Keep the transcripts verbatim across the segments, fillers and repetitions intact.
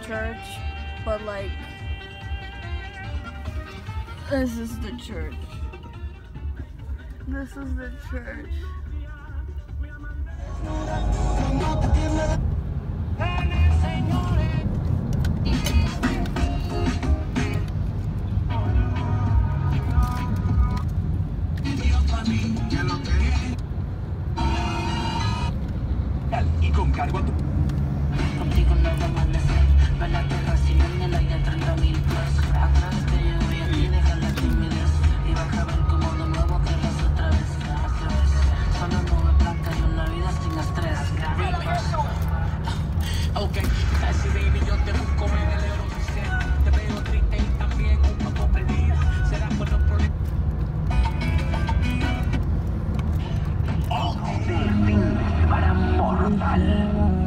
church, but like, this is the church. This is the church. Y con cargo a tu... Contigo no va a amanecer. Va la tierra sin en el aire treinta mil pesos. Atrás te llevo y a ti deja la timidez. Y vas a ver como de nuevo que las otra vez. Otra vez. Solo nube blanca y una vida sin estrés. Ok, así baby yo te busco en el euro oficial. Te veo triste y también un poco perdida. Será por los problemas. Para mortal.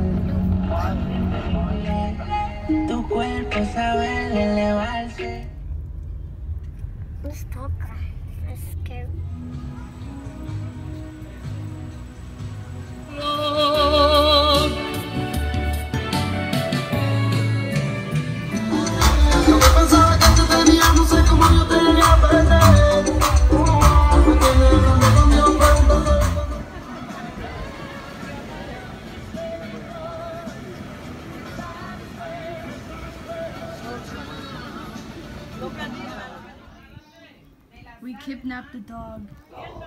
Tu cuerpo sabe elevarse. Let's talk. Let's go. Yo que pensaba que te tenía, no sé cómo yo te llegué a perder. Me tienes dando con Dios pronto. We kidnapped the dog.